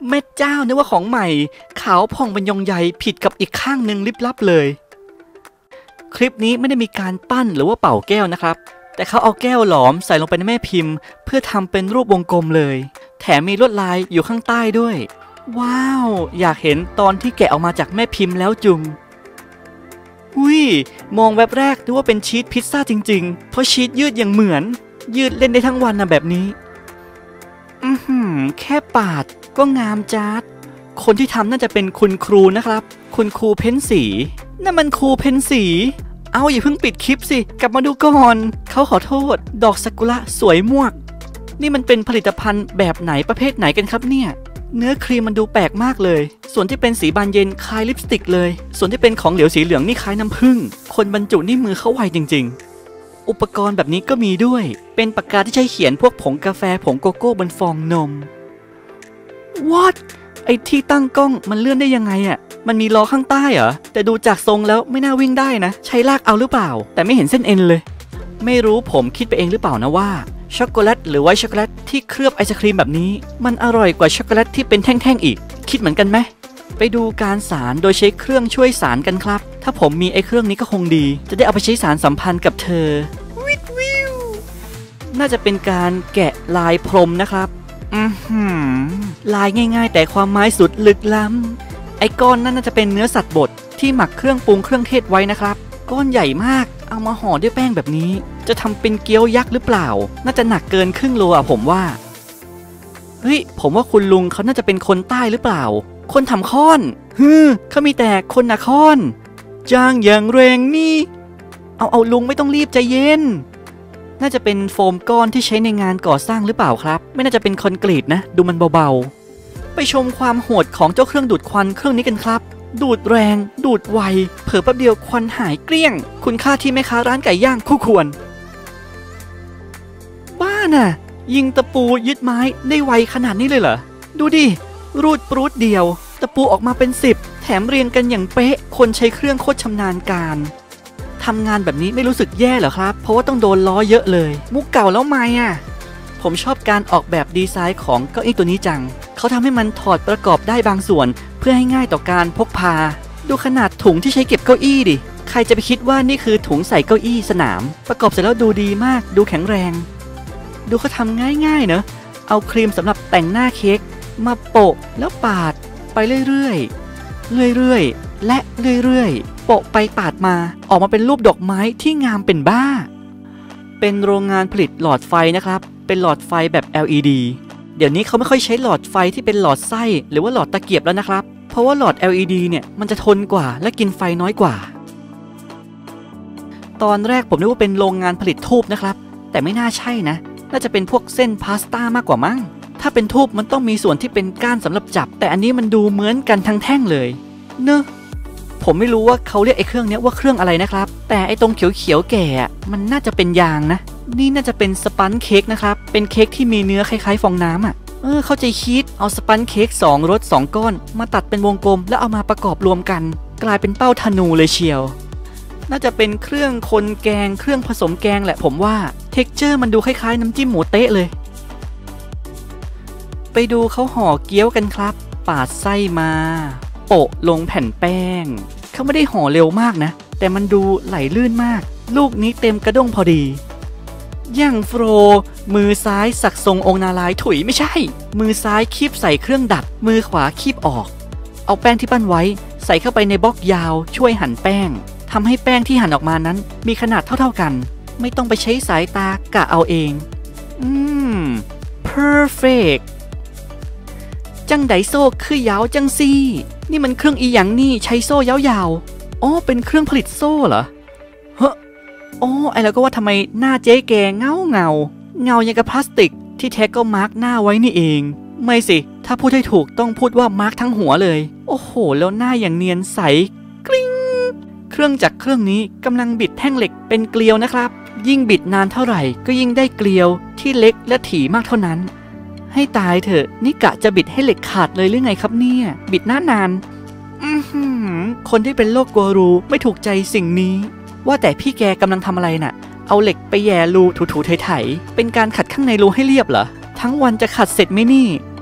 แม่เจ้านึกว่าของใหม่ขาวผ่องเป็นยองใหญ่ผิดกับอีกข้างหนึ่งลิบลับเลยคลิปนี้ไม่ได้มีการปั้นหรือว่าเป่าแก้วนะครับแต่เขาเอาแก้วหลอมใส่ลงไปในแม่พิมพ์เพื่อทำเป็นรูปวงกลมเลยแถมมีลวดลายอยู่ข้างใต้ด้วยว้าวอยากเห็นตอนที่แกะออกมาจากแม่พิมพ์แล้วจุงมองแวบแรกนึกว่าเป็นชีสพิซซ่าจริงๆเพราะชีสยืดอย่างเหมือนยืดเล่นได้ทั้งวันนะแบบนี้แค่ปาดก็งามจัดคนที่ทำน่าจะเป็นคุณครูนะครับคุณครูเพ้นสีนั่นมันครูเพ้นสีเอาอย่าเพิ่งปิดคลิปสิกลับมาดูก่อนเขาขอโทษดอกซากุระสวยมวกนี่มันเป็นผลิตภัณฑ์แบบไหนประเภทไหนกันครับเนี่ยเนื้อครีมมันดูแปลกมากเลยส่วนที่เป็นสีบานเย็นคล้ายลิปสติกเลยส่วนที่เป็นของเหลวสีเหลืองนี่คล้ายน้ำผึ้งคนบรรจุนี่มือเขาไวจริงๆอุปกรณ์แบบนี้ก็มีด้วยเป็นปากกาที่ใช้เขียนพวกผงกาแฟผงโกโก้บนฟองนม What ไอที่ตั้งกล้องมันเลื่อนได้ยังไงอ่ะมันมีล้อข้างใต้เหรอแต่ดูจากทรงแล้วไม่น่าวิ่งได้นะใช้ลากเอาหรือเปล่าแต่ไม่เห็นเส้นเอ็นเลยไม่รู้ผมคิดไปเองหรือเปล่านะว่าช็อกโกแลตหรือไวท์ช็อกโกแลตที่เคลือบไอศครีมแบบนี้มันอร่อยกว่าช็อกโกแลตที่เป็นแท่งๆอีกคิดเหมือนกันไหมไปดูการสารโดยใช้เครื่องช่วยสารกันครับถ้าผมมีไอเครื่องนี้ก็คงดีจะได้เอาไปใช้สารสัมพันธ์กับเธอน่าจะเป็นการแกะลายพรมนะครับลายง่ายๆแต่ความหมายสุดลึกล้ำไอ้ก้อนนั่นน่าจะเป็นเนื้อสัตว์บดที่หมักเครื่องปรุงเครื่องเทศไว้นะครับก้อนใหญ่มากเอามาห่อด้วยแป้งแบบนี้จะทำเป็นเกี๊ยวยักษ์หรือเปล่าน่าจะหนักเกินครึ่งโลอ่ะผมว่าผมว่าคุณลุงเขาน่าจะเป็นคนใต้หรือเปล่าคนทำค้อนเขามีแต่คนนาค้อนจ้างอย่างแรงนี่เอาลุงไม่ต้องรีบใจเย็นน่าจะเป็นโฟมก้อนที่ใช้ในงานก่อสร้างหรือเปล่าครับไม่น่าจะเป็นคอนกรีตนะดูมันเบาๆไปชมความโหดของเจ้าเครื่องดูดควันเครื่องนี้กันครับดูดแรงดูดไวเผลอแป๊บเดียวควันหายเกลี้ยงคุณค่าที่แม่ค้าร้านไก่ย่างคู่ควรบ้าน่ะยิงตะปูยึดไม้ได้ไวขนาดนี้เลยเหรอดูดิรูดปรูดเดียวตะปูออกมาเป็น10แถมเรียงกันอย่างเป๊ะคนใช้เครื่องโคตรชำนาญการทำงานแบบนี้ไม่รู้สึกแย่เหรอครับเพราะว่าต้องโดนล้อเยอะเลยมุกเก่าแล้วไหมผมชอบการออกแบบดีไซน์ของเก้าอี้ตัวนี้จังเขาทำให้มันถอดประกอบได้บางส่วนเพื่อให้ง่ายต่อการพกพาดูขนาดถุงที่ใช้เก็บเก้าอี้ดิใครจะไปคิดว่านี่คือถุงใส่เก้าอี้สนามประกอบเสร็จแล้วดูดีมากดูแข็งแรงดูเขาทำง่ายๆเนอะเอาครีมสำหรับแต่งหน้าเค้กมาโปะแล้วปาดไปเรื่อยๆและเรื่อยๆโปะไปปาดมาออกมาเป็นรูปดอกไม้ที่งามเป็นบ้าเป็นโรงงานผลิตหลอดไฟนะครับเป็นหลอดไฟแบบ LED เดี๋ยวนี้เขาไม่ค่อยใช้หลอดไฟที่เป็นหลอดไส้หรือว่าหลอดตะเกียบแล้วนะครับเพราะว่าหลอด LED เนี่ยมันจะทนกว่าและกินไฟน้อยกว่าตอนแรกผมนึกว่าเป็นโรงงานผลิตทูบนะครับแต่ไม่น่าใช่นะน่าจะเป็นพวกเส้นพาสต้ามากกว่ามั้งถ้าเป็นทูบมันต้องมีส่วนที่เป็นก้านสำหรับจับแต่อันนี้มันดูเหมือนกันทั้งแท่งเลยเนอะผมไม่รู้ว่าเขาเรียกไอ้เครื่องนี้ว่าเครื่องอะไรนะครับแต่ไอ้ตรงเขียวๆแก่มันน่าจะเป็นยางนะนี่น่าจะเป็นสปันเค้กนะครับเป็นเค้กที่มีเนื้อคล้ายๆฟองน้ำเข้าใจคิดเอาสปันเค้ก2รส2ก้อนมาตัดเป็นวงกลมแล้วเอามาประกอบรวมกันกลายเป็นเป้าธนูเลยเชียวน่าจะเป็นเครื่องคนแกงเครื่องผสมแกงแหละผมว่าเท็กเจอร์มันดูคล้ายๆน้ำจิ้มหมูเต๊ะเลยไปดูเขาห่อเกี๊ยวกันครับปาดไส้มาโปะลงแผ่นแป้งเขาไม่ได้ห่อเร็วมากนะแต่มันดูไหลลื่นมากลูกนี้เต็มกระด้งพอดีย่างโฟรมือซ้ายสักทรงองค์นารายณ์ถุยไม่ใช่มือซ้ายคีบใส่เครื่องดัดมือขวาคีบออกเอาแป้งที่ปั้นไว้ใส่เข้าไปในบล็อกยาวช่วยหั่นแป้งทำให้แป้งที่หั่นออกมานั้นมีขนาดเท่ากันไม่ต้องไปใช้สายตากะเอาเองperfect จังไดโซ่คือยาวจังซี่นี่มันเครื่องอีหยังนี่ใช้โซ่ยาวๆอ๋อเป็นเครื่องผลิตโซ่เหรอไอเราก็ว่าทำไมหน้าเจ๊แกเงาอย่างกับพลาสติกที่แท้ก็มาร์กหน้าไว้นี่เองไม่สิถ้าพูดให้ถูกต้องพูดว่ามาร์กทั้งหัวเลยโอ้โหแล้วหน้าอย่างเนียนใสกริ๊งเครื่องจักรเครื่องนี้กำลังบิดแท่งเหล็กเป็นเกลียวนะครับยิ่งบิดนานเท่าไหร่ก็ยิ่งได้เกลียวที่เล็กและถี่มากเท่านั้นให้ตายเถอะนี่กะจะบิดให้เหล็กขาดเลยหรือไงครับเนี่ยบิดนานคนที่เป็นโรคกลัวรูไม่ถูกใจสิ่งนี้ว่าแต่พี่แกกำลังทำอะไรน่ะเอาเหล็กไปแย่รูถูๆไถๆเป็นการขัดข้างในรูให้เรียบเหรอทั้งวันจะขัดเสร็จไหมนี่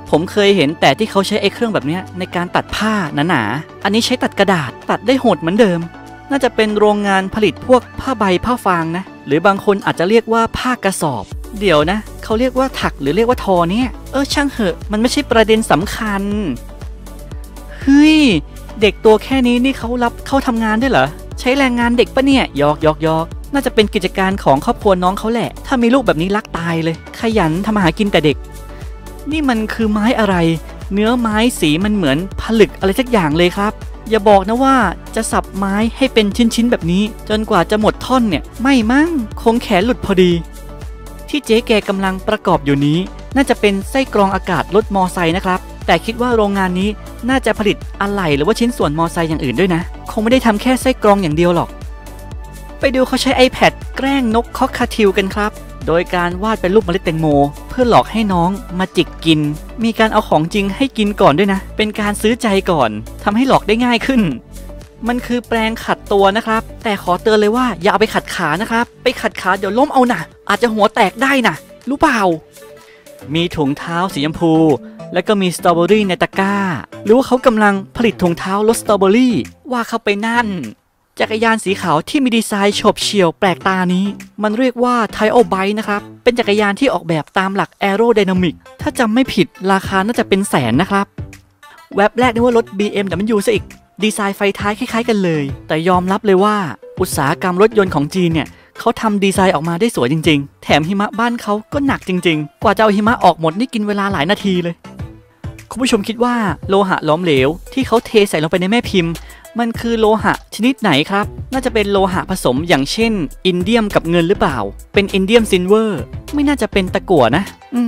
ผมเคยเห็นแต่ที่เขาใช้ไอ้เครื่องแบบนี้ในการตัดผ้าหนาๆอันนี้ใช้ตัดกระดาษตัดได้โหดเหมือนเดิมน่าจะเป็นโรงงานผลิตพวกผ้าใบผ้าฟางนะหรือบางคนอาจจะเรียกว่าผ้ากระสอบเดี๋ยวนะเขาเรียกว่าถักหรือเรียกว่าทอเนี่ยช่างเหอะมันไม่ใช่ประเด็นสำคัญเฮ้ยเด็กตัวแค่นี้นี่เขารับเข้าทำงานด้วยเหรอใช้แรงงานเด็กปะเนี่ยยอกน่าจะเป็นกิจการของครอบครัวน้องเขาแหละถ้ามีลูกแบบนี้รักตายเลยขยันทำมาหากินแต่เด็กนี่มันคือไม้อะไรเนื้อไม้สีมันเหมือนผลึกอะไรสักอย่างเลยครับอย่าบอกนะว่าจะสับไม้ให้เป็นชิ้นๆแบบนี้จนกว่าจะหมดท่อนเนี่ยไม่มั้งคงแขนหลุดพอดีที่เจ๊แกกำลังประกอบอยู่นี้น่าจะเป็นไส้กรองอากาศรถมอไซค์นะครับแต่คิดว่าโรงงานนี้น่าจะผลิตอะไหล่หรือว่าชิ้นส่วนมอไซค์อย่างอื่นด้วยนะคงไม่ได้ทำแค่ไส้กรองอย่างเดียวหรอกไปดูเขาใช้ iPad แกล้งนกคอกคาทิลกันครับโดยการวาดเป็นรูปเมล็ดแตงโมเพื่อหลอกให้น้องมาจิกกินมีการเอาของจริงให้กินก่อนด้วยนะเป็นการซื้อใจก่อนทำให้หลอกได้ง่ายขึ้นมันคือแปรงขัดตัวนะครับแต่ขอเตือนเลยว่าอย่าเอาไปขัดขานะครับไปขัดขาเดี๋ยวล้มเอานะอาจจะหัวแตกได้นะรู้เปล่ามีถุงเท้าสีชมพูแล้วก็มีสตรอเบอรี่ในตะกร้าหรือว่าเขากำลังผลิตถุงเท้ารสสตรอเบอรี่ว่าเข้าไปนั่นจักรยานสีขาวที่มีดีไซน์โฉบเฉี่ยวแปลกตานี้มันเรียกว่า Tile Bike นะครับเป็นจักรยานที่ออกแบบตามหลัก Aerodynamic ถ้าจำไม่ผิดราคาน่าจะเป็นแสนนะครับแว็บแรกนึกว่ารถ BMW ซะอีกดีไซน์ไฟท้ายคล้ายๆกันเลยแต่ยอมรับเลยว่าอุตสาหกรรมรถยนต์ของจีนเนี่ยเขาทำดีไซน์ออกมาได้สวยจริงๆแถมหิมะบ้านเขาก็หนักจริงๆกว่าจะเอาหิมะออกหมดนี่กินเวลาหลายนาทีเลยคุณผู้ชมคิดว่าโลหะล้อมเหลวที่เขาเทใส่ลงไปในแม่พิมพ์มันคือโลหะชนิดไหนครับน่าจะเป็นโลหะผสมอย่างเช่นอินเดียมกับเงินหรือเปล่าเป็นอินเดียมซิลเวอร์ไม่น่าจะเป็นตะกั่วนะ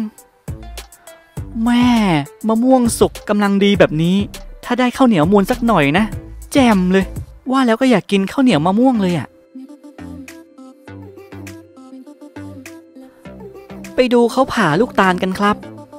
แม่มะม่วงสุกกำลังดีแบบนี้ถ้าได้ข้าวเหนียวมูนสักหน่อยนะแจ่มเลยว่าแล้วก็อยากกินข้าวเหนียวมะม่วงเลยอ่ะไปดูเขาผ่าลูกตาลกันครับ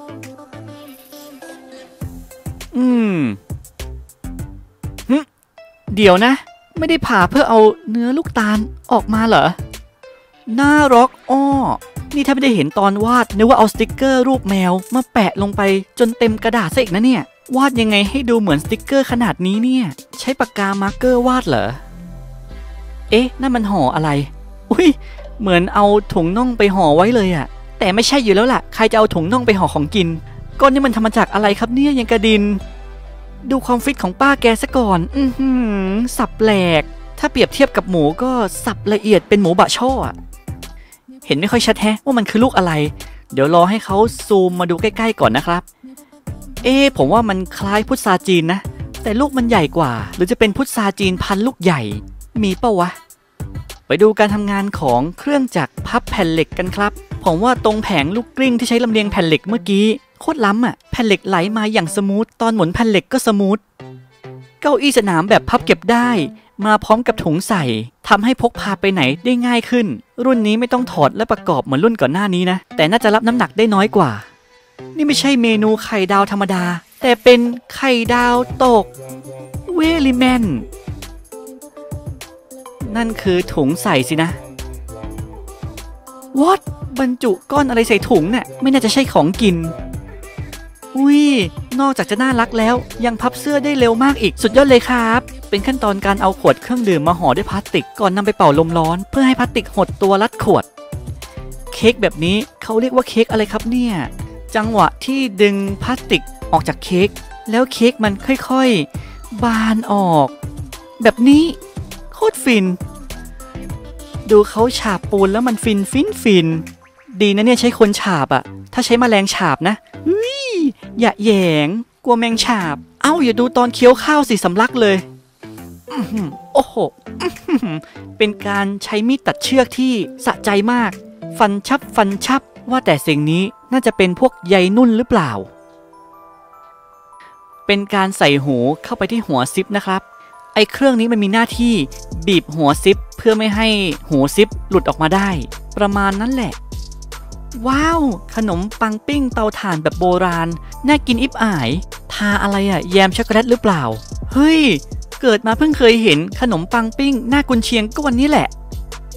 เดี๋ยวนะไม่ได้ผ่าเพื่อเอาเนื้อลูกตาลออกมาเหรอน่ารักนี่ถ้าไม่ได้เห็นตอนวาดนึกว่าเอาสติกเกอร์รูปแมวมาแปะลงไปจนเต็มกระดาษซะอีกนะเนี่ยวาดยังไงให้ดูเหมือนสติกเกอร์ขนาดนี้เนี่ยใช้ปากกามาร์กเกอร์วาดเหรอนั่นมันห่ออะไรอุ้ยเหมือนเอาถุงน่องไปห่อไว้เลยอะแต่ไม่ใช่อยู่แล้วล่ะใครจะเอาถุงน่องไปห่อของกินก้อนนี้มันทำมาจากอะไรครับเนี่ยยังกระดินดูความฟิตของป้าแกซะก่อนสับแหลกถ้าเปรียบเทียบกับหมูก็สับละเอียดเป็นหมูบะช่อเห็นไม่ค่อยชัดแฮะว่ามันคือลูกอะไรเดี๋ยวรอให้เขาซูมมาดูใกล้ๆก่อนนะครับผมว่ามันคล้ายพุทราจีนนะแต่ลูกมันใหญ่กว่าหรือจะเป็นพุทราจีนพันลูกใหญ่มีเปล่าวะไปดูการทำงานของเครื่องจักรพับแผ่นเหล็กกันครับผมว่าตรงแผงลูกกลิ้งที่ใช้ลำเลียงแผ่นเหล็กเมื่อกี้โคตรล้ำแผ่นเหล็กไหลมาอย่างสมูทตอนหมุนแผ่นเหล็กก็สมูทเก้าอี้สนามแบบพับเก็บได้มาพร้อมกับถุงใส่ทำให้พกพาไปไหนได้ง่ายขึ้นรุ่นนี้ไม่ต้องถอดและประกอบเหมือนรุ่นก่อนหน้านี้นะแต่น่าจะรับน้ำหนักได้น้อยกว่านี่ไม่ใช่เมนูไข่ดาวธรรมดาแต่เป็นไข่ดาวตกเวลิแมนนั่นคือถุงใส่สินะ What บรรจุก้อนอะไรใส่ถุงเนี่ยไม่น่าจะใช่ของกินนอกจากจะน่ารักแล้วยังพับเสื้อได้เร็วมากอีกสุดยอดเลยครับเป็นขั้นตอนการเอาขวดเครื่องดื่มมาห่อด้วยพลาสติกก่อนนำไปเป่าลมร้อนเพื่อให้พลาสติกหดตัวรัดขวดเค้กแบบนี้เขาเรียกว่าเค้กอะไรครับเนี่ยจังหวะที่ดึงพลาสติกออกจากเค้กแล้วเค้กมันค่อยๆบานออกแบบนี้โคตรฟินดูเขาฉาบปูนแล้วมันฟินดีนะเนี่ยใช้คนฉาบถ้าใช้แมลงฉาบนะอย่าแหยงกลัวแมงฉาบอย่าดูตอนเคี้ยวข้าวสิสำลักเลยโอ้โหเป็นการใช้มีดตัดเชือกที่สะใจมากฟันชับว่าแต่สิ่งนี้น่าจะเป็นพวกใยนุ่นหรือเปล่าเป็นการใส่หูเข้าไปที่หัวซิปนะครับไอ้เครื่องนี้มันมีหน้าที่บีบหัวซิปเพื่อไม่ให้หูซิปหลุดออกมาได้ประมาณนั้นแหละว้าวขนมปังปิ้งเตาถ่านแบบโบราณน่ากินอิบอายทาอะไรแยมช็อกโกแลตหรือเปล่าเฮ้ยเกิดมาเพิ่งเคยเห็นขนมปังปิ้งหน้ากุนเชียงก็วันนี้แหละ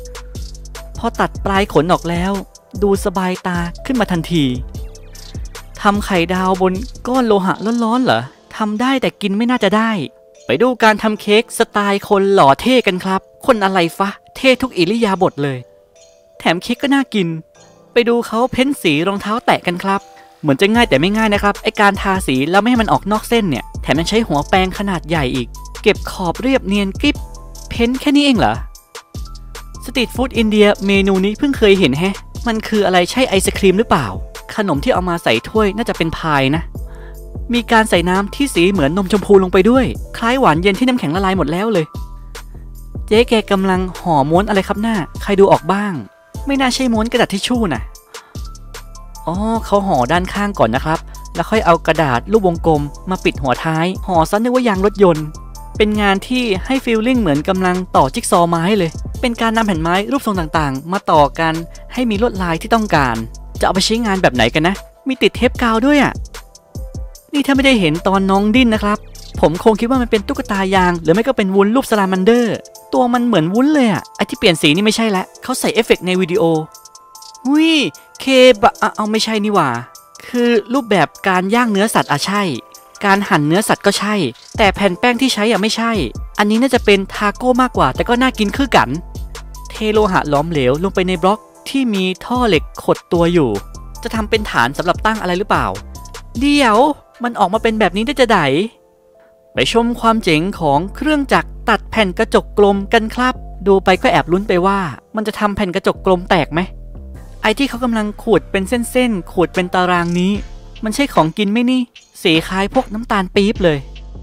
พอตัดปลายขนออกแล้วดูสบายตาขึ้นมาทันทีทำไข่ดาวบนก้อนโลหะร้อนๆเหรอทำได้แต่กินไม่น่าจะได้ไปดูการทำเค้กสไตล์คนหล่อเท่กันครับคนอะไรฟะเท่ทุกอิริยาบถเลยแถมเค้กก็น่ากินไปดูเขาเพ้นสีรองเท้าแตะกันครับเหมือนจะง่ายแต่ไม่ง่ายนะครับไอการทาสีแล้วไม่ให้มันออกนอกเส้นเนี่ยแถมยังใช้หัวแปรงขนาดใหญ่อีกเก็บขอบเรียบเนียนกริบเพ้นแค่นี้เองเหรอสตรีทฟู้ดอินเดียเมนูนี้เพิ่งเคยเห็นแฮะมันคืออะไรใช่ไอศครีมหรือเปล่าขนมที่เอามาใส่ถ้วยน่าจะเป็นพายนะมีการใส่น้ำที่สีเหมือนนมชมพูลงไปด้วยคล้ายหวานเย็นที่น้ำแข็งละลายหมดแล้วเลยเจ๊แกกำลังห่อม้วนอะไรครับหน้าใครดูออกบ้างไม่น่าใช่ม้วนกระดาษทิชชู่นะอ๋อเขาห่อด้านข้างก่อนนะครับแล้วค่อยเอากระดาษรูปวงกลมมาปิดหัวท้ายห่อซะนึกว่ายางรถยนต์เป็นงานที่ให้ฟีลลิ่งเหมือนกำลังต่อจิ๊กซอว์ไม้เลยเป็นการนำแผ่นไม้รูปทรงต่างๆมาต่อกันให้มีลวดลายที่ต้องการจะเอาไปใช้งานแบบไหนกันนะมีติดเทปกาวด้วยอ่ะนี่ถ้าไม่ได้เห็นตอนน้องดิ้นนะครับผมคงคิดว่ามันเป็นตุ๊กตายางหรือไม่ก็เป็นวุ้นรูปสลามันเดอร์ตัวมันเหมือนวุ้นเลยอ่ะไอที่เปลี่ยนสีนี่ไม่ใช่ละเขาใส่เอฟเฟกต์ในวิดีโอเคบะเอาไม่ใช่นี่หว่าคือรูปแบบการย่างเนื้อสัตว์ใช่การหั่นเนื้อสัตว์ก็ใช่แต่แผ่นแป้งที่ใช้ไม่ใช่อันนี้น่าจะเป็นทาโก้มากกว่าแต่ก็น่ากินคือกันเทโลหะล้อมเหลวลงไปในบล็อกที่มีท่อเหล็กขดตัวอยู่จะทำเป็นฐานสำหรับตั้งอะไรหรือเปล่าเดี๋ยวมันออกมาเป็นแบบนี้ได้จะไหนไปชมความเจ๋งของเครื่องจักรตัดแผ่นกระจกกลมกันครับดูไปก็แอบลุ้นไปว่ามันจะทำแผ่นกระจกกลมแตกไหมไอ้ที่เขากำลังขูดเป็นเส้นๆขูดเป็นตารางนี้มันใช่ของกินไหมนี่สีคล้ายพวกน้ำตาลปี๊บเลย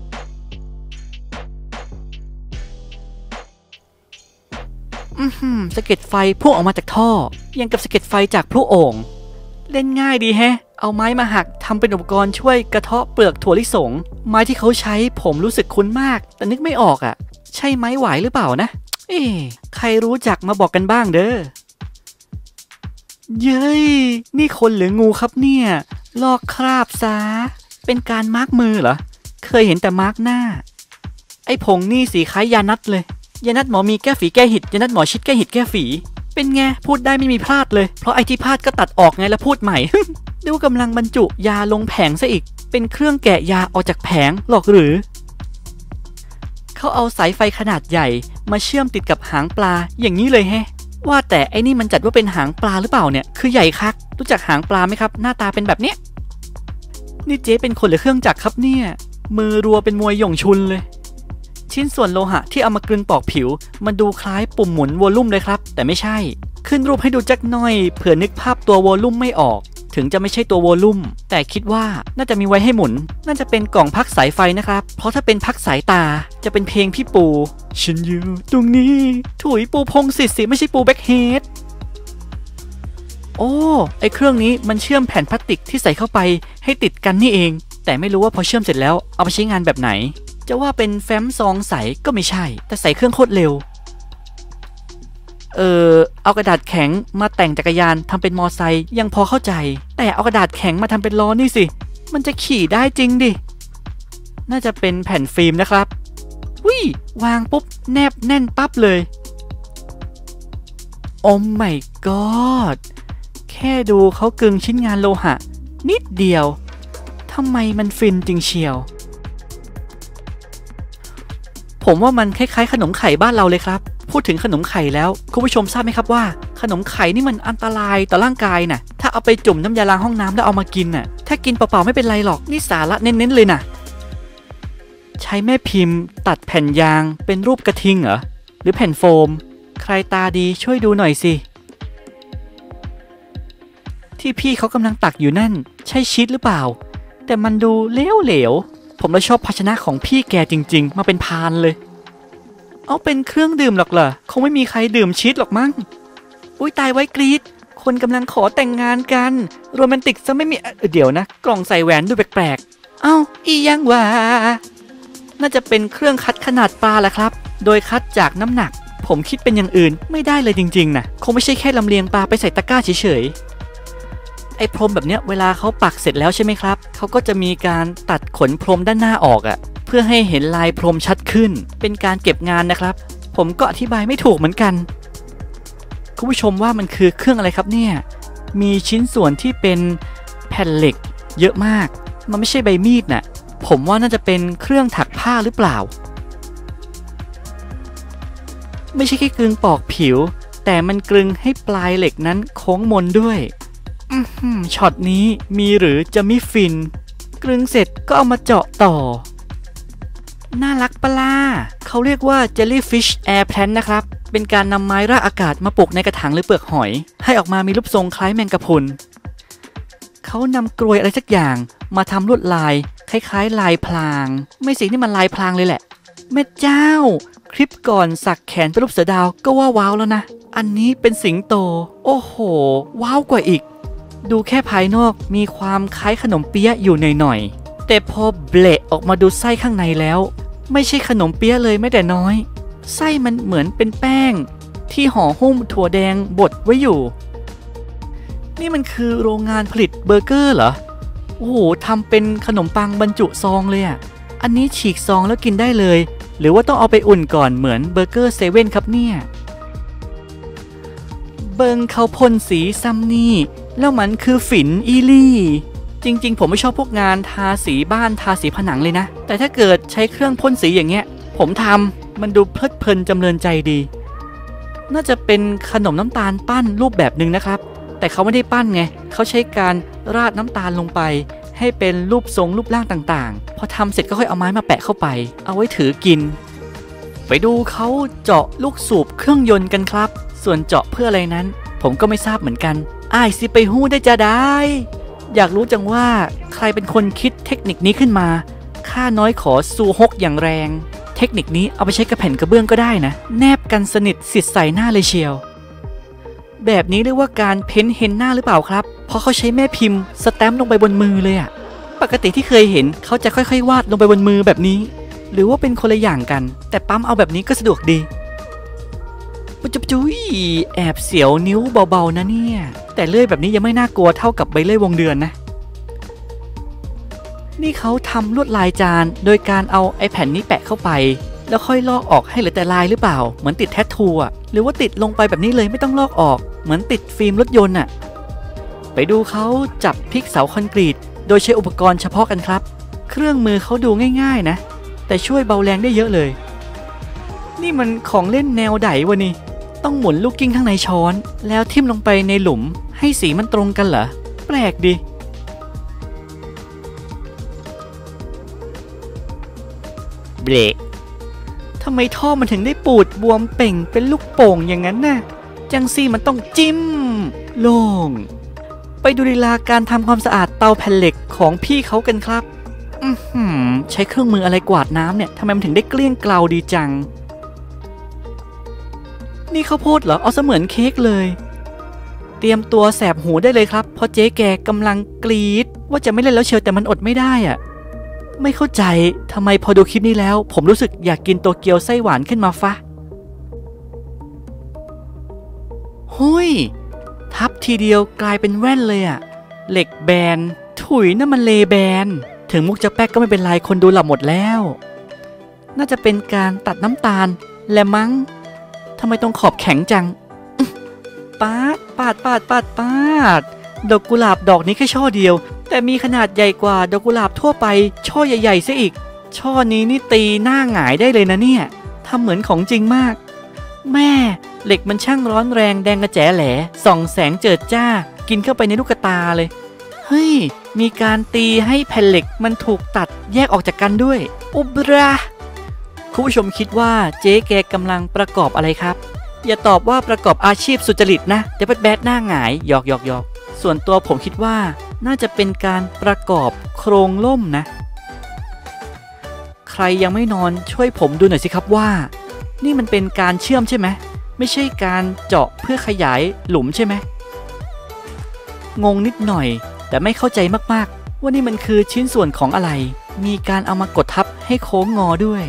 สะเก็ดไฟพุ่งออกมาจากท่อยังกับสะเก็ดไฟจากพลุโอ่งเล่นง่ายดีแฮะเอาไม้มาหักทำเป็นอุปกรณ์ช่วยกระเทาะเปลือกถั่วลิสงไม้ที่เขาใช้ผมรู้สึกคุ้นมากแต่นึกไม่ออกอ่ะใช่ไม้หวายหรือเปล่านะใครรู้จักมาบอกกันบ้างเด้อเย้ยนี่คนหรืองูครับเนี่ยลอกคราบซะเป็นการมาร์กมือเหรอเคยเห็นแต่มาร์กหน้าไอ้ผงนี่สีคล้ายยานัดเลยยานัดหมอมีแก้ฝีแก้หิดยานัดหมอชิดแก้หิดแก้ฝีเป็นไงพูดได้ไม่มีพลาดเลยเพราะไอ้ที่พลาดก็ตัดออกไงแล้วพูดใหม่ ดูกำลังบรรจุยาลงแผงซะอีกเป็นเครื่องแกะยาออกจากแผงหรอกหรือเขาเอาสายไฟขนาดใหญ่มาเชื่อมติดกับหางปลาอย่างนี้เลยแฮะว่าแต่ไอ้นี่มันจัดว่าเป็นหางปลาหรือเปล่าเนี่ยคือใหญ่คักรู้จักหางปลาไหมครับหน้าตาเป็นแบบเนี้ยนี่เจ๊เป็นคนหรือเครื่องจักรครับเนี่ยมือรัวเป็นมวยหย่งชุนเลยชิ้นส่วนโลหะที่เอามากลึงปอกผิวมันดูคล้ายปุ่มหมุนวอลลุ่มเลยครับแต่ไม่ใช่ขึ้นรูปให้ดูจักหน่อยเผื่อนึกภาพตัววอลลุ่มไม่ออกถึงจะไม่ใช่ตัววอลลุ่มแต่คิดว่าน่าจะมีไว้ให้หมุนน่าจะเป็นกล่องพักสายไฟนะครับเพราะถ้าเป็นพักสายตาจะเป็นเพลงพี่ปูฉันอยู่ตรงนี้ถุยปูพงศิษฐ์สิไม่ใช่ปูแบ็คเฮดโอ้ไอเครื่องนี้มันเชื่อมแผ่นพลาสติกที่ใส่เข้าไปให้ติดกันนี่เองแต่ไม่รู้ว่าพอเชื่อมเสร็จแล้วเอาไปใช้งานแบบไหนจะว่าเป็นแฟ้มซองใสก็ไม่ใช่แต่ใส่เครื่องโคตรเร็วเอากระดาษแข็งมาแต่งจักรยานทำเป็นมอไซค์ยังพอเข้าใจแต่เอากระดาษแข็งมาทำเป็นล้อนี่สิมันจะขี่ได้จริงดิน่าจะเป็นแผ่นฟิล์มนะครับวางปุ๊บแนบแน่นปั๊บเลยโอ้ my god แค่ดูเขากึงชิ้นงานโลหะนิดเดียวทำไมมันฟินจริงเชียวผมว่ามันคล้ายๆขนมไข่บ้านเราเลยครับพูดถึงขนมไข่แล้วคุณผู้ชมทราบไหมครับว่าขนมไข่นี่มันอันตรายต่อร่างกายน่ะถ้าเอาไปจุ่มน้ำยาล้างห้องน้ำแล้วเอามากินน่ะถ้ากินเปล่าๆไม่เป็นไรหรอกนี่สาระเน้นๆเลยน่ะใช้แม่พิมพ์ตัดแผ่นยางเป็นรูปกระทิงเหรอหรือแผ่นโฟมใครตาดีช่วยดูหน่อยสิที่พี่เขากำลังตักอยู่นั่นใช่ชีสหรือเปล่าแต่มันดูเหลวๆผมเลยชอบภาชนะของพี่แกจริงๆมาเป็นพานเลยเอาเป็นเครื่องดื่มหรอกเหรอคงไม่มีใครดื่มชีสหรอกมั้งอุ้ยตายไว้กรี๊ดคนกำลังขอแต่งงานกันโรแมนติกซะไม่มีเดี๋ยวนะกล่องใส่แหวนดูแปลกๆเอ้าอียังวะน่าจะเป็นเครื่องคัดขนาดปลาแหละครับโดยคัดจากน้ำหนักผมคิดเป็นอย่างอื่นไม่ได้เลยจริงๆนะคงไม่ใช่แค่ลำเลียงปลาไปใส่ตะกร้าเฉยๆไอ้พรมแบบเนี้ยเวลาเขาปักเสร็จแล้วใช่ไหมครับเขาก็จะมีการตัดขนพรมด้านหน้าออกเพื่อให้เห็นลายพรมชัดขึ้นเป็นการเก็บงานนะครับผมก็อธิบายไม่ถูกเหมือนกันคุณผู้ชมว่ามันคือเครื่องอะไรครับเนี่ยมีชิ้นส่วนที่เป็นแผ่นเหล็กเยอะมากมันไม่ใช่ใบมีดน่ะผมว่าน่าจะเป็นเครื่องถักผ้าหรือเปล่าไม่ใช่แค่กลึงปอกผิวแต่มันกลึงให้ปลายเหล็กนั้นโค้งมนด้วยช็อตนี้มีหรือจะไม่ฟินกลึงเสร็จก็เอามาเจาะต่อน่ารักปะล่ะเขาเรียกว่า Jellyfish Air Plant นะครับเป็นการนำไม้รากอากาศมาปลูกในกระถางหรือเปลือกหอยให้ออกมามีรูปทรงคล้ายแมงกะพรุนเขานำกรวยอะไรสักอย่างมาทำลวดลายคล้ายๆลายพลางไม่สินี่มันลายพลางเลยแหละแม่เจ้าคลิปก่อนสักแขนเป็นรูปเสือดาวก็ว่าว้าวแล้วนะอันนี้เป็นสิงโตโอ้โหว้าวกว่าอีกดูแค่ภายนอกมีความคล้ายขนมเปี๊ยะอยู่หน่อยๆแต่พอเบละออกมาดูไส้ข้างในแล้วไม่ใช่ขนมเปี๊ยะเลยแม้แต่น้อยไส้มันเหมือนเป็นแป้งที่ห่อหุ้มถั่วแดงบดไว้อยู่นี่มันคือโรงงานผลิตเบอร์เกอร์เหรอโอ้โหทำเป็นขนมปังบรรจุซองเลยอ่ะอันนี้ฉีกซองแล้วกินได้เลยหรือว่าต้องเอาไปอุ่นก่อนเหมือนเบอร์เกอร์เซเว่นครับเนี่ยเบิงเขาพ่นสีซ้ำนี่แล้วมันคือฝิ่นอีลี่จริงๆผมไม่ชอบพวกงานทาสีบ้านทาสีผนังเลยนะแต่ถ้าเกิดใช้เครื่องพ่นสีอย่างเงี้ยผมทำมันดูเพลิดเพลินจำเริญใจดีน่าจะเป็นขนมน้ำตาลปั้นรูปแบบหนึ่งนะครับแต่เขาไม่ได้ปั้นไงเขาใช้การราดน้ำตาลลงไปให้เป็นรูปทรงรูปร่างต่างๆพอทำเสร็จก็ค่อยเอาไม้มาแปะเข้าไปเอาไว้ถือกินไปดูเขาเจาะลูกสูบเครื่องยนต์กันครับส่วนเจาะเพื่ออะไรนั้นผมก็ไม่ทราบเหมือนกันอ้ายสิไปหู้ได้จะได้อยากรู้จังว่าใครเป็นคนคิดเทคนิคนี้ขึ้นมาข้าน้อยขอซูฮกอย่างแรงเทคนิคนี้เอาไปใช้กับแผ่นกระเบื้องก็ได้นะแนบกันสนิทสิทธิ์ใส่หน้าเลยเชียวแบบนี้เรียกว่าการเพ้นท์เฮนหน้าหรือเปล่าครับเพราะเขาใช้แม่พิมพ์สแตมป์ลงไปบนมือเลยอะปกติที่เคยเห็นเขาจะค่อยๆวาดลงไปบนมือแบบนี้หรือว่าเป็นคนละอย่างกันแต่ปั๊มเอาแบบนี้ก็สะดวกดีจุ๊ยแอบเสียวนิ้วเบาๆนะเนี่ยแต่เลื่อยแบบนี้ยังไม่น่ากลัวเท่ากับใบเลื่อยวงเดือนนะนี่เขาทำลวดลายจานโดยการเอาไอ้แผ่นนี้แปะเข้าไปแล้วค่อยลอกออกให้เหลือแต่ลายหรือเปล่าเหมือนติดแทททูอ่ะหรือว่าติดลงไปแบบนี้เลยไม่ต้องลอกออกเหมือนติดฟิล์มรถยนต์อ่ะไปดูเขาจับพลิกเสาคอนกรีตโดยใช้อุปกรณ์เฉพาะกันครับเครื่องมือเขาดูง่ายๆนะแต่ช่วยเบาแรงได้เยอะเลยนี่มันของเล่นแนวไหนวะนี่ต้องหมุนลูกกิ้งข้างในช้อนแล้วทิ่มลงไปในหลุมให้สีมันตรงกันเหรอแปลกดิเบรกทำไมท่อมันถึงได้ปูดบวมเป่งเป็นลูกโป่งอย่างนั้นน่ะจังซี่มันต้องจิ้มโล่งไปดูลีลาการทำความสะอาดเตาแผ่นเหล็กของพี่เขากันครับใช้เครื่องมืออะไรกวาดน้ำเนี่ยทำไมมันถึงได้เกลี้ยงเกลาดีจังนี่ข้าวโพดเหรอเอาเสมือนเค้กเลยเตรียมตัวแสบหูได้เลยครับเพราะเจ๊แกกำลังกรี๊ดว่าจะไม่เล่นแล้วเชียวแต่มันอดไม่ได้อ่ะไม่เข้าใจทำไมพอดูคลิปนี้แล้วผมรู้สึกอยากกินโตเกียวไส้หวานขึ้นมาฟะหุ้ยทับทีเดียวกลายเป็นแว่นเลยอ่ะเหล็กแบนถุยนั่นมันเลแบนถึงมุกจะแป๊กก็ไม่เป็นไรคนดูหลับหมดแล้วน่าจะเป็นการตัดน้ำตาลและมั้งทำไมตรงขอบแข็งจังปาดดอกกุหลาบดอกนี้แค่ช่อเดียวแต่มีขนาดใหญ่กว่าดอกกุหลาบทั่วไปช่อใหญ่ๆซะอีกช่อนี้นี่ตีหน้าหงายได้เลยนะเนี่ยทำเหมือนของจริงมากแม่เหล็กมันช่างร้อนแรงแดงกระแจ๋แหลส่องแสงเจิดจ้ากินเข้าไปในลูกตาเลยเฮ้ยมีการตีให้แผ่นเหล็กมันถูกตัดแยกออกจากกันด้วยอุบราคุณผู้ชมคิดว่าเจ๊แกกำลังประกอบอะไรครับอย่าตอบว่าประกอบอาชีพสุจริตนะเดี๋ยวแบดหน้าหงายหยอกส่วนตัวผมคิดว่าน่าจะเป็นการประกอบโครงล่มนะใครยังไม่นอนช่วยผมดูหน่อยสิครับว่านี่มันเป็นการเชื่อมใช่ไหมไม่ใช่การเจาะเพื่อขยายหลุมใช่ไหมงงนิดหน่อยแต่ไม่เข้าใจมากๆว่านี่มันคือชิ้นส่วนของอะไรมีการเอามากดทับให้โค้งงอด้วย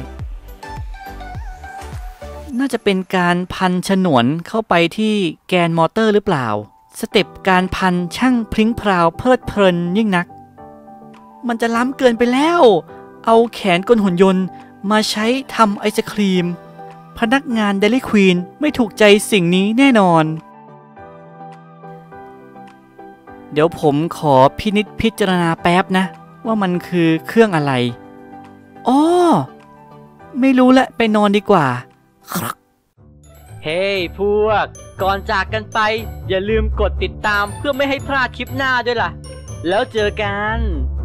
น่าจะเป็นการพันฉนวนเข้าไปที่แกนมอเตอร์หรือเปล่าสเต็ปการพันช่างพลิ้งพราวเพลิดเพลินยิ่งนักมันจะล้ำเกินไปแล้วเอาแขนกลหุ่นยนต์มาใช้ทำไอศครีมพนักงานเดลี่ควีนไม่ถูกใจสิ่งนี้แน่นอนเดี๋ยวผมขอพินิจพิจารณาแป๊บนะว่ามันคือเครื่องอะไรอ๋อไม่รู้แหละไปนอนดีกว่าเฮ้พวกก่อนจากกันไปอย่าลืมกดติดตามเพื่อไม่ให้พลาดคลิปหน้าด้วยล่ะแล้วเจอกัน